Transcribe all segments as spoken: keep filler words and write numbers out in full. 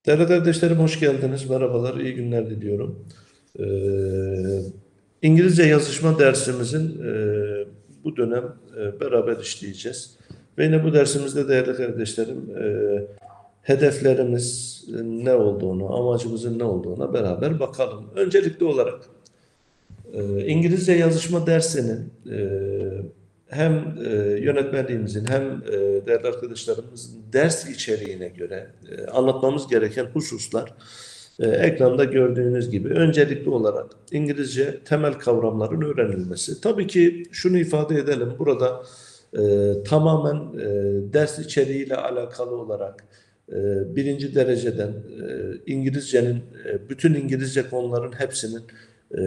Değerli kardeşlerim hoş geldiniz. Merhabalar, iyi günler diliyorum. Ee, İngilizce yazışma dersimizin e, bu dönem e, beraber işleyeceğiz. Ve yine bu dersimizde değerli kardeşlerim e, hedeflerimiz ne olduğunu, amacımızın ne olduğuna beraber bakalım. Öncelikli olarak e, İngilizce yazışma dersinin e, hem e, yönetmenliğimizin hem e, değerli arkadaşlarımızın ders içeriğine göre e, anlatmamız gereken hususlar e, ekranda gördüğünüz gibi öncelikli olarak İngilizce temel kavramların öğrenilmesi. Tabii ki şunu ifade edelim burada e, tamamen e, ders içeriğiyle alakalı olarak e, birinci dereceden e, İngilizcenin e, bütün İngilizce konuların hepsinin e,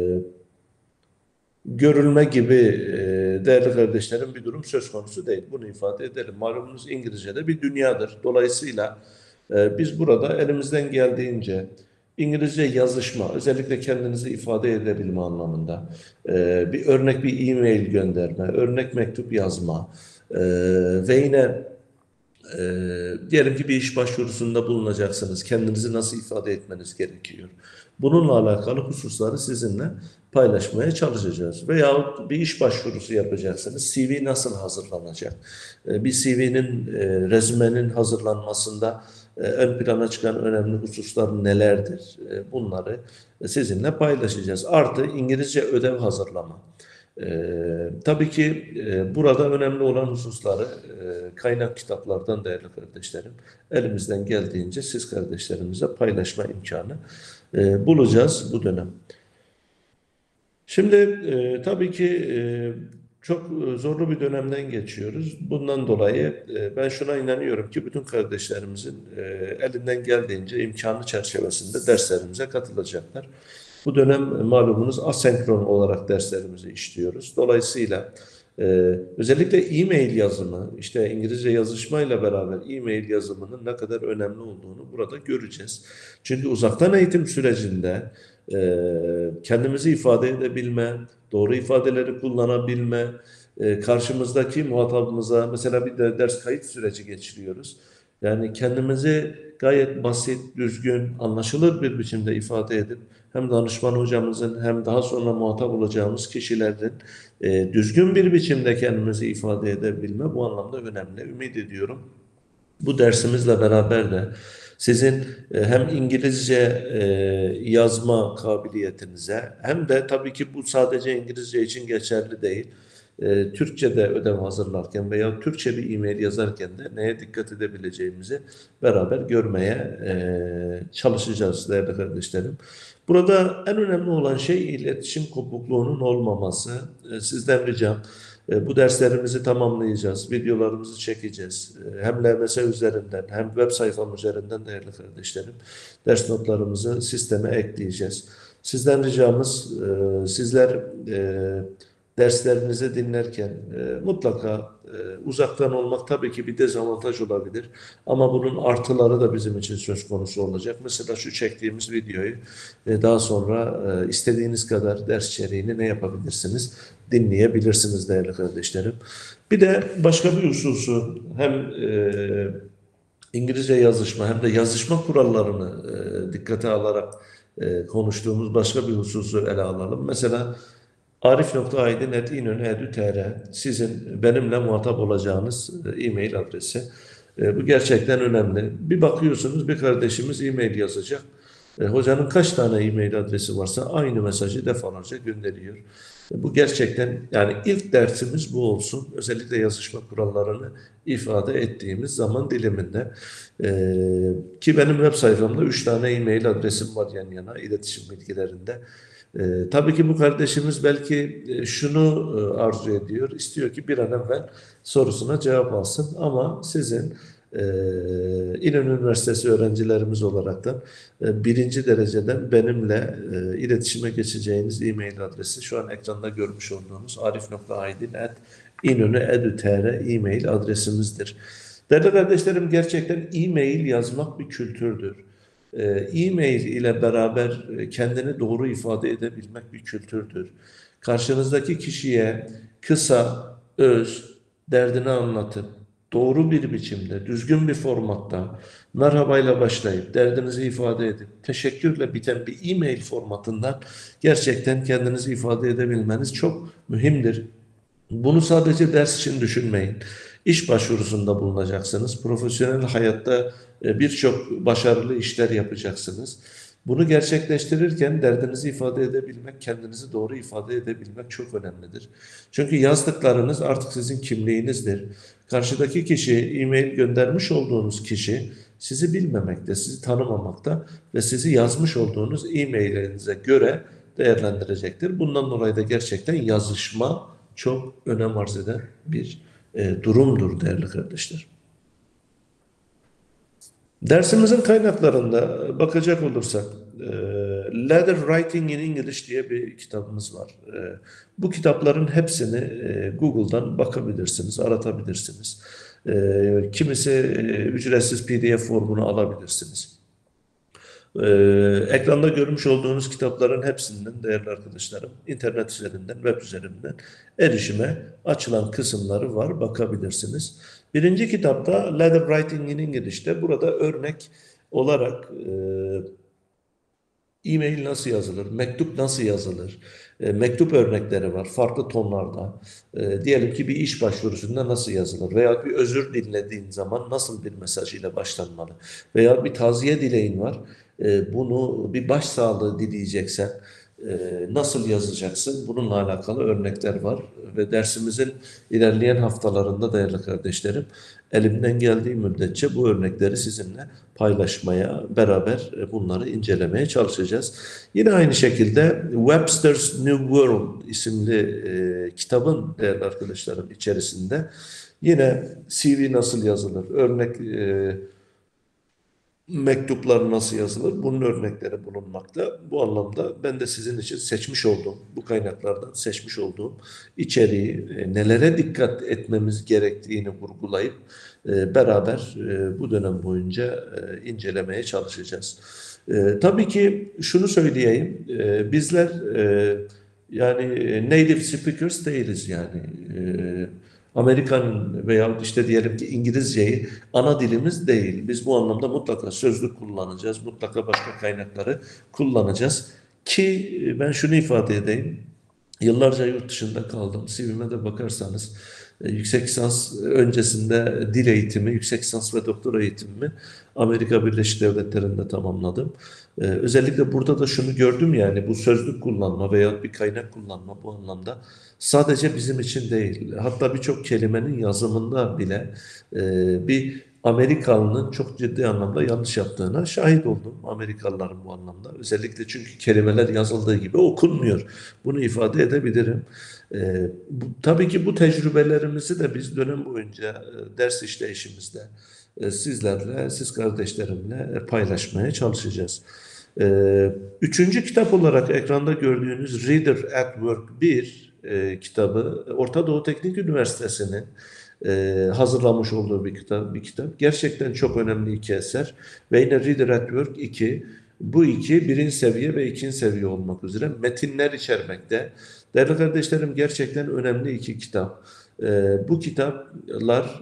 görülme gibi e, değerli kardeşlerim bir durum söz konusu değil. Bunu ifade edelim. Malumunuz İngilizce'de bir dünyadır. Dolayısıyla e, biz burada elimizden geldiğince İngilizce yazışma, özellikle kendinizi ifade edebilme anlamında e, bir örnek bir e-mail gönderme, örnek mektup yazma e, ve yine e, diyelim ki bir iş başvurusunda bulunacaksınız. Kendinizi nasıl ifade etmeniz gerekiyor? Bununla alakalı hususları sizinle paylaşmaya çalışacağız. Veyahut bir iş başvurusu yapacaksınız. C V nasıl hazırlanacak? E, bir C V'nin, e, rezümenin hazırlanmasında e, ön plana çıkan önemli hususlar nelerdir? E, bunları sizinle paylaşacağız. Artı İngilizce ödev hazırlama. Ee, tabii ki e, burada önemli olan hususları e, kaynak kitaplardan değerli kardeşlerim elimizden geldiğince siz kardeşlerimize paylaşma imkanı e, bulacağız bu dönem. Şimdi e, tabii ki e, çok zorlu bir dönemden geçiyoruz. Bundan dolayı e, ben şuna inanıyorum ki bütün kardeşlerimizin e, elinden geldiğince imkanı çerçevesinde derslerimize katılacaklar. Bu dönem malumunuz asenkron olarak derslerimizi işliyoruz. Dolayısıyla e, özellikle e-mail yazımı, işte İngilizce yazışmayla beraber e-mail yazımının ne kadar önemli olduğunu burada göreceğiz. Çünkü uzaktan eğitim sürecinde e, kendimizi ifade edebilme, doğru ifadeleri kullanabilme, e, karşımızdaki muhatabımıza mesela bir de ders kayıt süreci geçiriyoruz. Yani kendimizi gayet basit, düzgün, anlaşılır bir biçimde ifade edip hem danışman hocamızın hem daha sonra muhatap olacağımız kişilerin e, düzgün bir biçimde kendimizi ifade edebilme bu anlamda önemli. Ümit ediyorum bu dersimizle beraber de sizin e, hem İngilizce e, yazma kabiliyetinize hem de tabii ki bu sadece İngilizce için geçerli değil. E, Türkçe'de ödev hazırlarken veya Türkçe bir e-mail yazarken de neye dikkat edebileceğimizi beraber görmeye e, çalışacağız değerli kardeşlerim. Burada en önemli olan şey iletişim kopukluğunun olmaması. E, sizden ricam e, bu derslerimizi tamamlayacağız, videolarımızı çekeceğiz. E, hem L M S üzerinden hem web sayfam üzerinden değerli kardeşlerim ders notlarımızı sisteme ekleyeceğiz. Sizden ricamız e, sizler e, derslerinizi dinlerken e, mutlaka e, uzaktan olmak tabii ki bir dezavantaj olabilir. Ama bunun artıları da bizim için söz konusu olacak. Mesela şu çektiğimiz videoyu e, daha sonra e, istediğiniz kadar ders içeriğini ne yapabilirsiniz? Dinleyebilirsiniz değerli kardeşlerim. Bir de başka bir hususu hem e, İngilizce yazışma hem de yazışma kurallarını e, dikkate alarak e, konuştuğumuz başka bir hususu ele alalım. Mesela arif nokta aydın at inönü nokta edu nokta tr sizin benimle muhatap olacağınız e, e-mail adresi. E, bu gerçekten önemli. Bir bakıyorsunuz bir kardeşimiz e-mail yazacak. E, hocanın kaç tane e-mail adresi varsa aynı mesajı defalarca gönderiyor. E, bu gerçekten yani ilk dersimiz bu olsun. Özellikle yazışma kurallarını ifade ettiğimiz zaman diliminde. E, ki benim web sayfamda üç tane e-mail adresim var yan yana iletişim bilgilerinde. E, tabii ki bu kardeşimiz belki e, şunu e, arzu ediyor, istiyor ki bir an evvel sorusuna cevap alsın. Ama sizin e, İnönü Üniversitesi öğrencilerimiz olaraktan e, birinci dereceden benimle e, iletişime geçeceğiniz e-mail adresi şu an ekranda görmüş olduğunuz arif nokta aydin at inönü nokta edu nokta tr e-mail adresimizdir. Değerli kardeşlerim gerçekten e-mail yazmak bir kültürdür. Ee, E-mail ile beraber e, kendini doğru ifade edebilmek bir kültürdür. Karşınızdaki kişiye kısa, öz, derdini anlatıp doğru bir biçimde, düzgün bir formatta merhabayla başlayıp derdinizi ifade edip teşekkürle biten bir e-mail formatından gerçekten kendinizi ifade edebilmeniz çok mühimdir. Bunu sadece ders için düşünmeyin. İş başvurusunda bulunacaksınız. Profesyonel hayatta e, birçok başarılı işler yapacaksınız. Bunu gerçekleştirirken derdinizi ifade edebilmek, kendinizi doğru ifade edebilmek çok önemlidir. Çünkü yazdıklarınız artık sizin kimliğinizdir. Karşıdaki kişi, e-mail göndermiş olduğunuz kişi sizi bilmemekte, sizi tanımamakta ve sizi yazmış olduğunuz e-maillerinize göre değerlendirecektir. Bundan dolayı da gerçekten yazışma çok önem arz eden bir e, durumdur değerli kardeşler. Dersimizin kaynaklarında bakacak olursak e, Letter Writing in English diye bir kitabımız var. E, bu kitapların hepsini e, Google'dan bakabilirsiniz, aratabilirsiniz. E, kimisi e, ücretsiz P D F formunu alabilirsiniz. Ee, ekranda görmüş olduğunuz kitapların hepsinden değerli arkadaşlarım internet üzerinden, web üzerinden erişime açılan kısımları var, bakabilirsiniz. Birinci kitapta Letter Writing in English'te burada örnek olarak e, e-mail nasıl yazılır, mektup nasıl yazılır, e, mektup örnekleri var farklı tonlarda. E, diyelim ki bir iş başvurusunda nasıl yazılır veya bir özür dilediğin zaman nasıl bir mesaj ile başlanmalı veya bir taziye dileğin var. E, bunu bir başsağlığı dileyeceksen e, nasıl yazacaksın? Bununla alakalı örnekler var ve dersimizin ilerleyen haftalarında değerli kardeşlerim elimden geldiği müddetçe bu örnekleri sizinle paylaşmaya, beraber e, bunları incelemeye çalışacağız. Yine aynı şekilde Webster's New World isimli e, kitabın değerli arkadaşlarım içerisinde yine C V nasıl yazılır, örnek e, mektuplar nasıl yazılır? Bunun örnekleri bulunmakta. Bu anlamda ben de sizin için seçmiş olduğum, bu kaynaklardan seçmiş olduğum içeriği, e, nelere dikkat etmemiz gerektiğini vurgulayıp e, beraber e, bu dönem boyunca e, incelemeye çalışacağız. E, tabii ki şunu söyleyeyim, e, bizler e, yani e, native speakers değiliz yani. E, Amerikan veya işte diyelim ki İngilizceyi ana dilimiz değil. Biz bu anlamda mutlaka sözlük kullanacağız, mutlaka başka kaynakları kullanacağız. Ki ben şunu ifade edeyim, yıllarca yurt dışında kaldım. C V'me de bakarsanız e, yüksek lisans öncesinde dil eğitimi, yüksek lisans ve doktora eğitimimi Amerika Birleşik Devletleri'nde tamamladım. E, özellikle burada da şunu gördüm yani bu sözlük kullanma veya bir kaynak kullanma bu anlamda sadece bizim için değil. Hatta birçok kelimenin yazımında bile e, bir Amerikalının çok ciddi anlamda yanlış yaptığına şahit oldum. Amerikalıların bu anlamda. Özellikle çünkü kelimeler yazıldığı gibi okunmuyor. Bunu ifade edebilirim. E, bu, tabii ki bu tecrübelerimizi de biz dönem boyunca e, ders işleyişimizde e, sizlerle, siz kardeşlerimle e, paylaşmaya çalışacağız. E, üçüncü kitap olarak ekranda gördüğünüz Reader at Work bir e, kitabı Orta Doğu Teknik Üniversitesi'nin e, hazırlamış olduğu bir kitap. Bir kitap. Gerçekten çok önemli iki eser. Ve yine Reader at Work iki. Bu iki birinci seviye ve ikinci seviye olmak üzere metinler içermekte. Değerli kardeşlerim gerçekten önemli iki kitap. E, bu kitaplar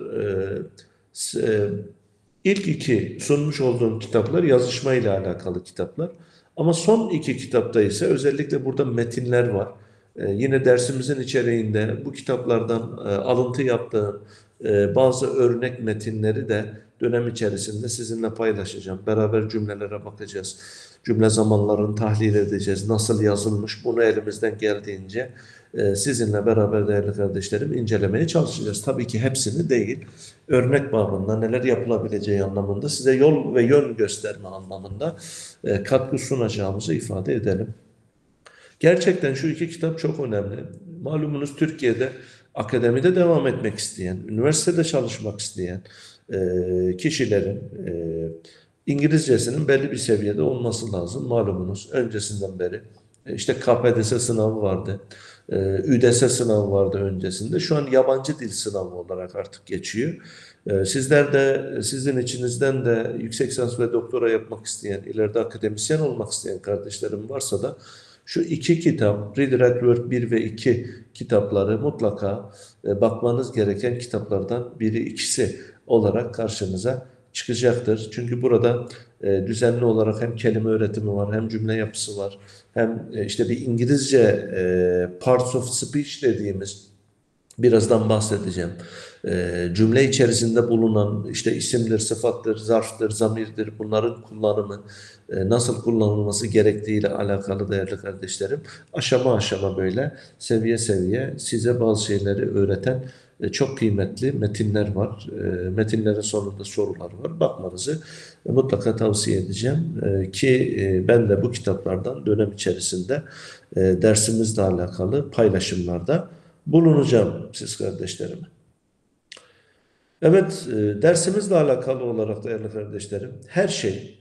e, e, ilk iki sunmuş olduğum kitaplar yazışma ile alakalı kitaplar. Ama son iki kitapta ise özellikle burada metinler var. Ee, yine dersimizin içeriğinde bu kitaplardan e, alıntı yaptığım e, bazı örnek metinleri de dönem içerisinde sizinle paylaşacağım. Beraber cümlelere bakacağız. Cümle zamanlarını tahlil edeceğiz. Nasıl yazılmış bunu elimizden geldiğince e, sizinle beraber değerli kardeşlerim incelemeye çalışacağız. Tabii ki hepsini değil. Örnek babında neler yapılabileceği anlamında size yol ve yön gösterme anlamında e, katkı sunacağımızı ifade edelim. Gerçekten şu iki kitap çok önemli. Malumunuz Türkiye'de akademide devam etmek isteyen, üniversitede çalışmak isteyen e, kişilerin e, İngilizcesinin belli bir seviyede olması lazım. Malumunuz öncesinden beri e, işte K P D S sınavı vardı. E, Ü D S sınavı vardı öncesinde. Şu an yabancı dil sınavı olarak artık geçiyor. E, sizler de sizin içinizden de yüksek lisans ve doktora yapmak isteyen, ileride akademisyen olmak isteyen kardeşlerim varsa da Şu iki kitap, Read Write Work bir ve iki kitapları mutlaka e, bakmanız gereken kitaplardan biri, ikisi olarak karşınıza çıkacaktır. Çünkü burada e, düzenli olarak hem kelime öğretimi var, hem cümle yapısı var, hem e, işte bir İngilizce e, parts of speech dediğimiz, birazdan bahsedeceğim. Ee, cümle içerisinde bulunan işte isimdir, sıfattır, zarftır, zamirdir, bunların kullanımı, e, nasıl kullanılması gerektiği ile alakalı değerli kardeşlerim. Aşama aşama böyle seviye seviye size bazı şeyleri öğreten e, çok kıymetli metinler var. E, metinlerin sonunda sorular var. Bakmanızı e, mutlaka tavsiye edeceğim. E, ki e, ben de bu kitaplardan dönem içerisinde e, dersimizle alakalı paylaşımlarda bulunacağım siz kardeşlerim. Evet, e, dersimizle alakalı olarak değerli kardeşlerim, her şey,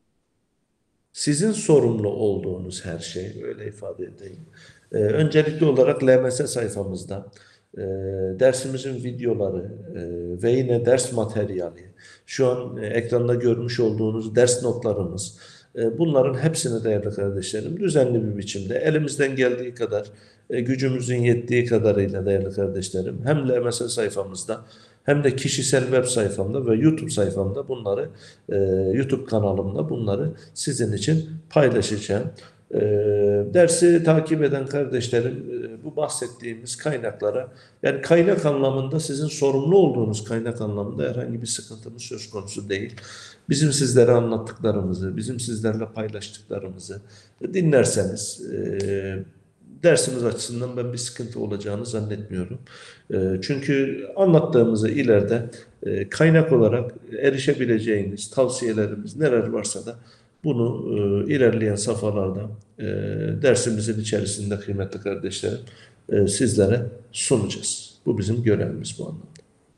sizin sorumlu olduğunuz her şey, öyle ifade edeyim. E, öncelikli olarak L M S sayfamızda e, dersimizin videoları e, ve yine ders materyali, şu an e, ekranda görmüş olduğunuz ders notlarımız, e, bunların hepsini değerli kardeşlerim düzenli bir biçimde elimizden geldiği kadar, e, gücümüzün yettiği kadarıyla değerli kardeşlerim, hem L M S sayfamızda hem de kişisel web sayfamda ve YouTube sayfamda bunları, e, YouTube kanalımda bunları sizin için paylaşacağım. E, dersi takip eden kardeşlerim e, bu bahsettiğimiz kaynaklara, yani kaynak anlamında sizin sorumlu olduğunuz kaynak anlamında herhangi bir sıkıntımız söz konusu değil. Bizim sizlere anlattıklarımızı, bizim sizlerle paylaştıklarımızı dinlerseniz e, dersimiz açısından ben bir sıkıntı olacağını zannetmiyorum. E, çünkü anlattığımızı ileride e, kaynak olarak erişebileceğiniz tavsiyelerimiz neler varsa da bunu e, ilerleyen safhalarda e, dersimizin içerisinde kıymetli kardeşlerim e, sizlere sunacağız. Bu bizim görevimiz bu anlamda.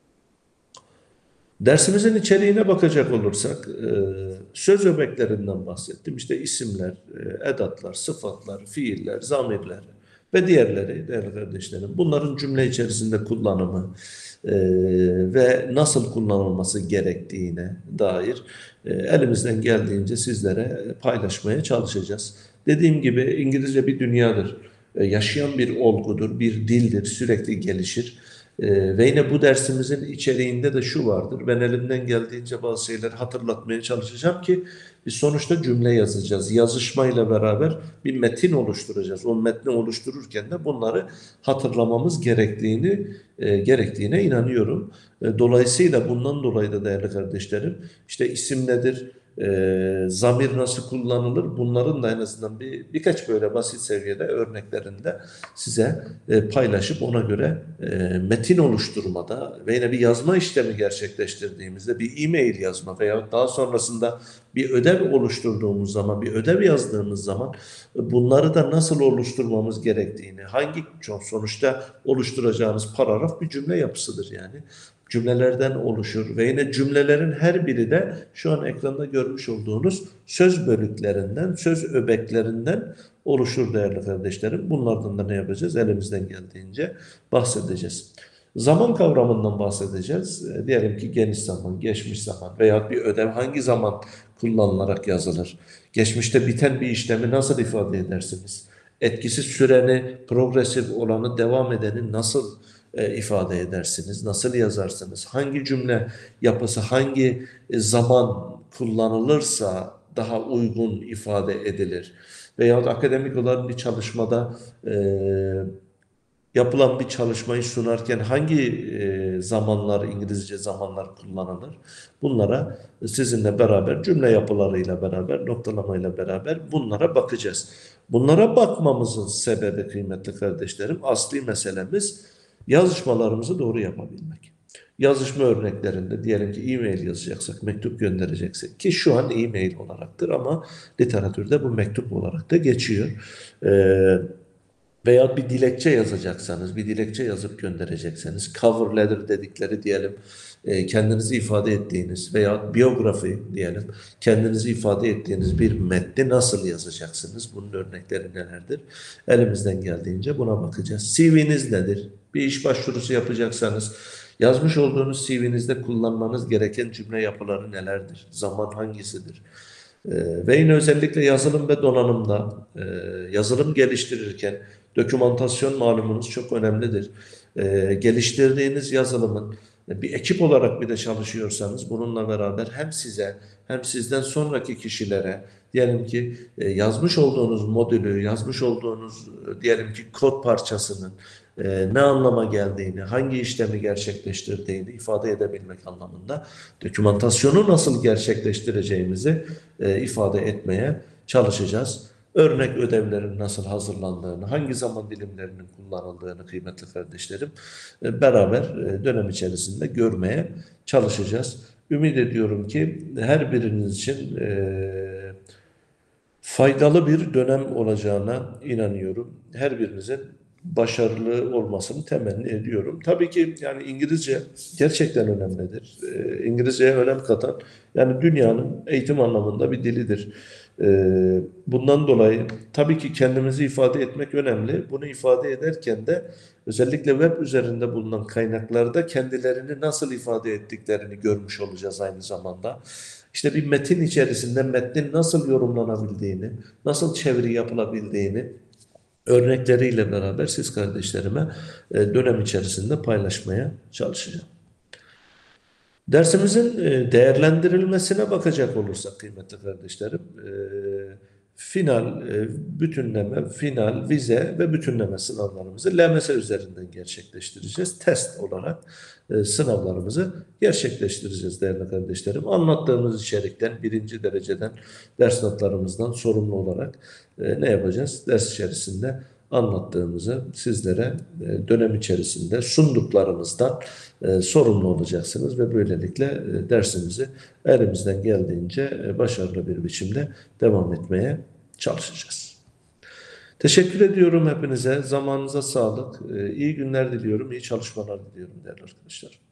Dersimizin içeriğine bakacak olursak e, söz öbeklerinden bahsettim. İşte isimler, e, edatlar, sıfatlar, fiiller, zamirler ve diğerleri değerli kardeşlerim. Bunların cümle içerisinde kullanımı e, ve nasıl kullanılması gerektiğine dair e, elimizden geldiğince sizlere paylaşmaya çalışacağız. Dediğim gibi İngilizce bir dünyadır. E, yaşayan bir olgudur, bir dildir, sürekli gelişir. Ee, ve yine bu dersimizin içeriğinde de şu vardır. Ben elimden geldiğince bazı şeyleri hatırlatmaya çalışacağım ki biz sonuçta cümle yazacağız. Yazışmayla beraber bir metin oluşturacağız. O metni oluştururken de bunları hatırlamamız gerektiğini e, gerektiğine inanıyorum. E, dolayısıyla bundan dolayı da değerli kardeşlerim, işte isim nedir? E, zamir nasıl kullanılır? Bunların da en azından bir birkaç böyle basit seviyede örneklerinde size e, paylaşıp ona göre e, metin oluşturmada ve yine bir yazma işlemi gerçekleştirdiğimizde bir e-mail yazma veya daha sonrasında bir ödev oluşturduğumuz zaman, bir ödev yazdığımız zaman e, bunları da nasıl oluşturmamız gerektiğini, hangi sonuçta oluşturacağınız paragraf bir cümle yapısıdır yani. Cümlelerden oluşur ve yine cümlelerin her biri de şu an ekranda görmüş olduğunuz söz bölüklerinden, söz öbeklerinden oluşur değerli kardeşlerim. Bunlardan da ne yapacağız? Elimizden geldiğince bahsedeceğiz. Zaman kavramından bahsedeceğiz. E, diyelim ki geniş zaman, geçmiş zaman veya bir ödev hangi zaman kullanılarak yazılır? Geçmişte biten bir işlemi nasıl ifade edersiniz? Etkisiz süreni, progresif olanı, devam edeni nasıl e, ifade edersiniz? Nasıl yazarsınız? Hangi cümle yapısı, hangi e, zaman kullanılırsa daha uygun ifade edilir? Veya akademik olan bir çalışmada e, yapılan bir çalışmayı sunarken hangi e, zamanlar, İngilizce zamanlar kullanılır? Bunlara sizinle beraber, cümle yapılarıyla beraber, noktalamayla beraber bunlara bakacağız. Bunlara bakmamızın sebebi kıymetli kardeşlerim, asli meselemiz yazışmalarımızı doğru yapabilmek. Yazışma örneklerinde diyelim ki e-mail yazacaksak, mektup göndereceksek ki şu an e-mail olaraktır ama literatürde bu mektup olarak da geçiyor. Ee, Veya bir dilekçe yazacaksanız, bir dilekçe yazıp gönderecekseniz, cover letter dedikleri diyelim, e, kendinizi ifade ettiğiniz veya biyografi diyelim, kendinizi ifade ettiğiniz bir metni nasıl yazacaksınız? Bunun örnekleri nelerdir? Elimizden geldiğince buna bakacağız. C V'niz nedir? Bir iş başvurusu yapacaksanız, yazmış olduğunuz C V'nizde kullanmanız gereken cümle yapıları nelerdir? Zaman hangisidir? E, ve yine özellikle yazılım ve donanımda e, yazılım geliştirirken dokümantasyon malumunuz çok önemlidir. E, geliştirdiğiniz yazılımın e, bir ekip olarak bir de çalışıyorsanız bununla beraber hem size hem sizden sonraki kişilere diyelim ki e, yazmış olduğunuz modülü, yazmış olduğunuz e, diyelim ki kod parçasının e, ne anlama geldiğini, hangi işlemi gerçekleştirdiğini ifade edebilmek anlamında dokümantasyonu nasıl gerçekleştireceğimizi e, ifade etmeye çalışacağız. Örnek ödevlerin nasıl hazırlandığını, hangi zaman dilimlerinin kullanıldığını kıymetli kardeşlerim e, beraber e, dönem içerisinde görmeye çalışacağız. Ümit ediyorum ki her biriniz için e, faydalı bir dönem olacağına inanıyorum. Her birinizin başarılı olmasını temenni ediyorum. Tabii ki yani İngilizce gerçekten önemlidir. Ee, İngilizceye önem katan yani dünyanın eğitim anlamında bir dilidir. Ee, bundan dolayı tabii ki kendimizi ifade etmek önemli. Bunu ifade ederken de özellikle web üzerinde bulunan kaynaklarda kendilerini nasıl ifade ettiklerini görmüş olacağız aynı zamanda. İşte bir metin içerisinde metnin nasıl yorumlanabildiğini, nasıl çeviri yapılabildiğini örnekleriyle beraber siz kardeşlerime e, dönem içerisinde paylaşmaya çalışacağım. Dersimizin e, değerlendirilmesine bakacak olursak kıymetli kardeşlerim, e, final, e, bütünleme, final, vize ve bütünleme sınavlarımızı L M S üzerinden gerçekleştireceğiz. Test olarak e, sınavlarımızı gerçekleştireceğiz değerli kardeşlerim. Anlattığımız içerikten, birinci dereceden ders notlarımızdan sorumlu olarak e, ne yapacağız? Ders içerisinde anlattığımızı sizlere e, dönem içerisinde sunduklarımızdan e, sorumlu olacaksınız ve böylelikle e, dersimizi elimizden geldiğince e, başarılı bir biçimde devam etmeye çalışacağız. Teşekkür ediyorum hepinize. Zamanınıza sağlık. E, iyi günler diliyorum, iyi çalışmalar diliyorum değerli arkadaşlar.